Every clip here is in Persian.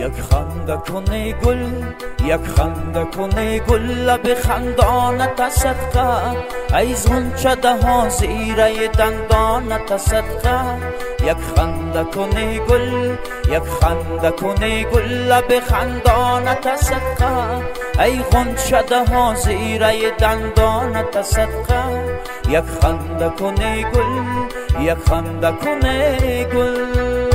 یک خنده کنه گل، یک خنده کنه گل، لب خندانت صدقه، ای غنچه دهان زیره دندانت صدقه. یک خنده کنه گل، یک خنده کنه گل، لب خندانت صدقه، ای غنچه دهان زیره دندانت صدقه. یک خنده کنه گل، یک خنده کنه گل.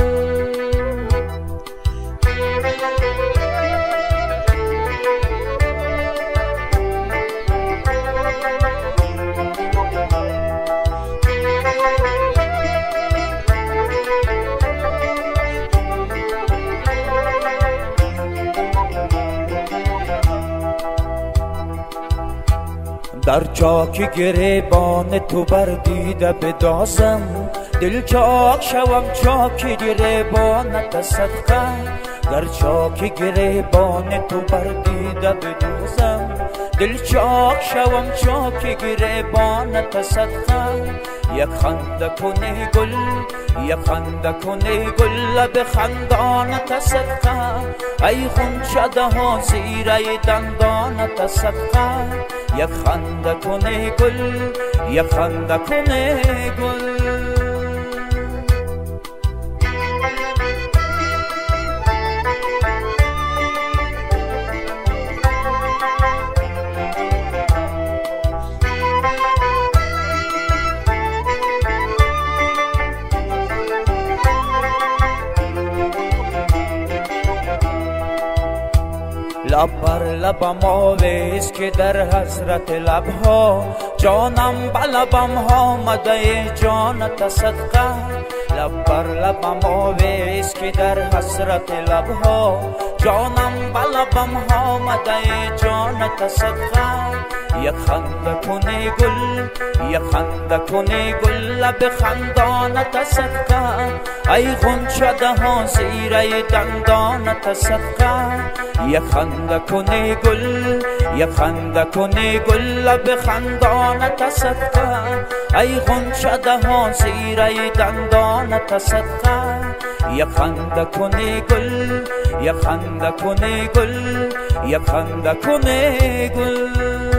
در چاک گریبان تو بردیده بدازم، دل چاک شوم چاک گریبانت صدقه. در چاک گریبان تو بردیده بدازم، دل چاک شوم چاک گریبانت صدقه. یک خنده کنه گل، یک خنده کنه گل، لب خندانت صدقه، ای غنچه دهان زیره دندانت صدقه. یک خنده کنه گل، یک خنده کنه گل. لب بر لبم آویز که در حضرت لبها، جانم بلبم آمده جانت صدقه. لب بر لبم آویز که در حضرت لبها، جانم بلبم آمده جانت صدقه. یک خنده کنه گل، یک خنده کنه گل، لب خندانت صدقه، ای غنچه دهان زیره دندانت صدقه. یک خنده کنه گل، یک خنده کنه گل، لب خندانت صدقه، ای غنچه دهان زیره دندانت صدقه. یک خنده کنه گل، یک خنده کنه گل، یک خنده کنه گل.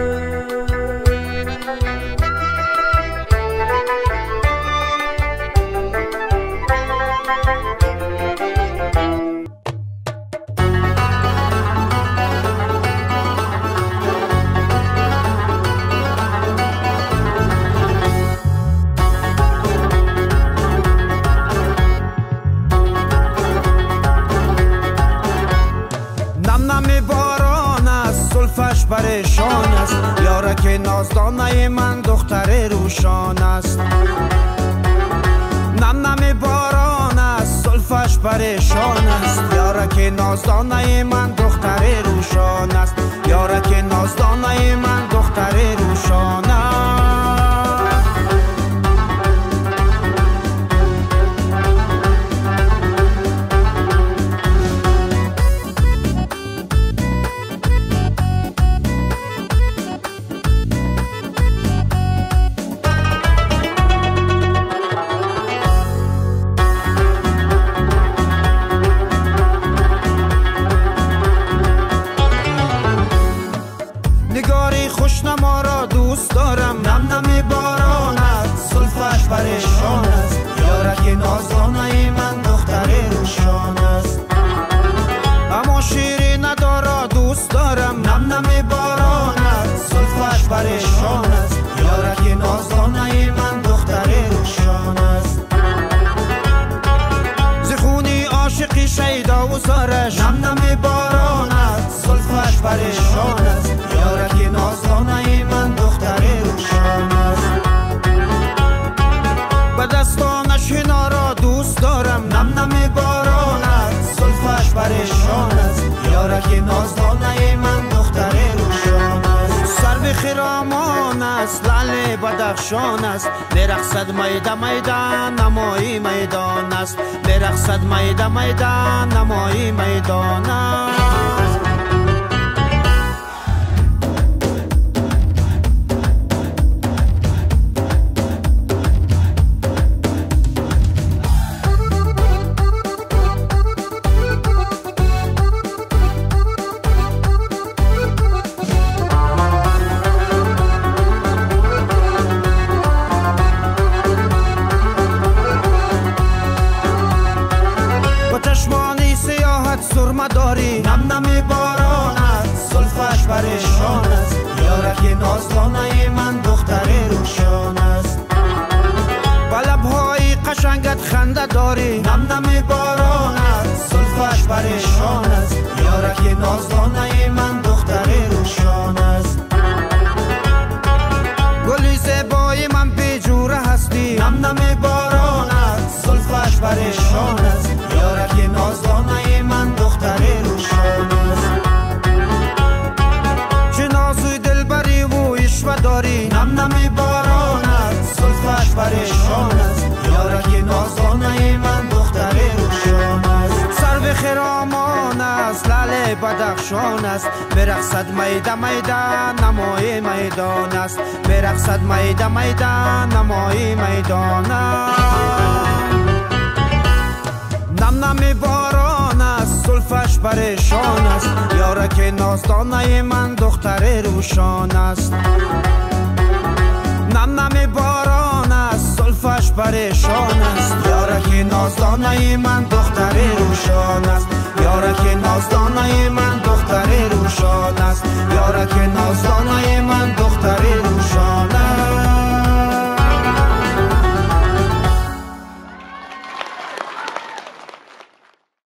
پریشان است یاره که نازدانه من دختر روشان است. نم نم باران است زلفش پریشان است یاره که نازدانه من دختر روشان است. یاره که نازدانه من دختر روشان است. نگاری خوشنما را دوست دارم، نم نم باران است زلفش پریشان است یاره که نازدانه من دختر روشان است. اما شیری ندارا دوست دارم، نم نم باران است زلفش پریشان است یاره که نازدانه من دختر روشان است. زخونی عاشقی شیدا و زارش، نم نم باران است زلفش پریشان است یاره که نازدانه من دختر روشان است. به دستانش هنا را دوست دارم، نم نم باران است زلفش پریشان است یاره که نازدانه من دختر روشان است. سرو خرامان است لعل بدخشان است برقصد میدان میدان نمایی میدان است. برقصد میدان میدان نمایی میدان است. سرمه داری نم نم باران است زلفش پریشان است یارک نازدانه من دختر روشان است با لبهای قشنگت خنده داری نم نم باران است زلفش پریشان است یارک نازدانه من دختر روشان است گلی زیبای من بیجوره هستی نم نم باران است زلفش پریشان است یارک نازدانه من دختر روشان است چه نازوی دلبری و عشوه داری نم نم باران است زلفش پریشان است یارک نازدانه من دختر روشان است سرو خرامان است لعل بدخشان است برقصد میده میده نمای میدان است برقصد میده میده نمای میدان است نم نم باران است زلفش پریشان است یارک نازدانه من دختر روشان است نم نم باران است زلفش پریشان است یارک نازدانه من دختر روشان